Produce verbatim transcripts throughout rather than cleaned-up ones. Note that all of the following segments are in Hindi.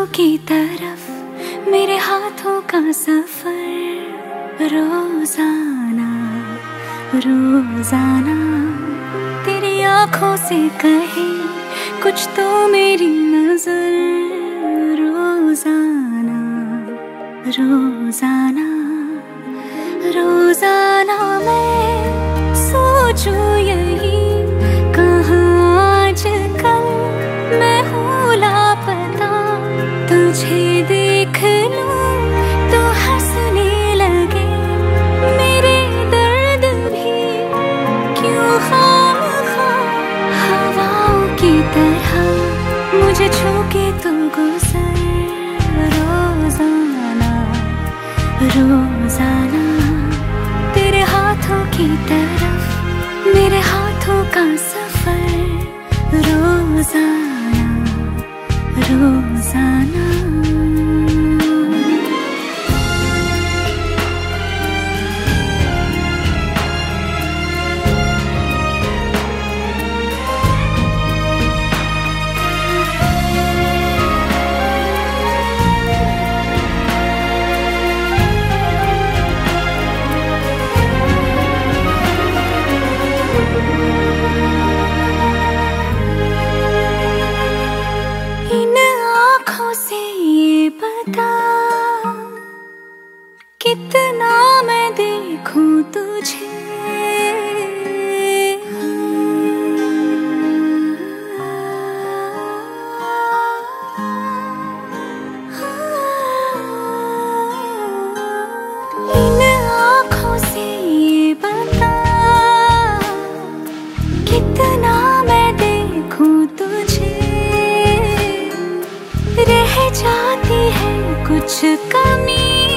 हाथों की तरफ मेरे हाथों का सफर रोजाना रोजाना तेरी आंखों से कहे कुछ तो मेरी नजर रोजाना रोजाना रोजाना मैं सोचूं यही कहाँ आजकल मैं हूँ लापता तुझे देख लूं तो हंसने लगे मेरे दर्द भी क्यों खामखा हवाओं की तरह मुझे छू के तू गुजर रोजाना रोजाना तेरे हाथों की तरफ मेरे हाथों का सफर रोजाना रोजाना कितना मैं देखूं तुझे इन आँखों से ये बता कितना मैं देखूं तुझे रह जाती है कुछ कमी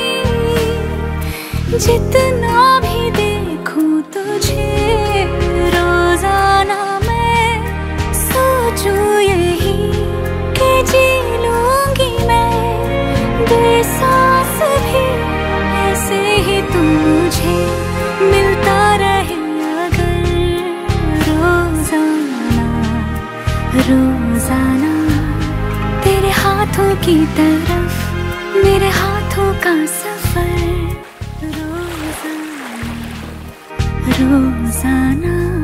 जितना भी देखूं तुझे रोजाना मैं सोचूं यही कि जी लूंगी मैं बेसास भी ऐसे ही तू मुझे मिलता रहे अगर रोजाना रोजाना तेरे हाथों की तरफ मेरे हाथों का सफर रोजाना